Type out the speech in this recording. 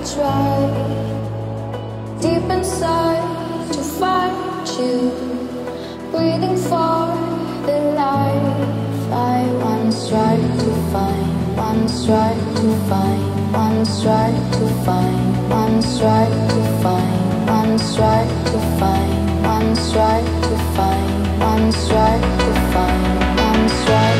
try deep inside to find you, breathing for the life I once tried to find, once tried to find, once tried to find, once tried to find, once tried to find, once tried to find, once tried to find, once tried.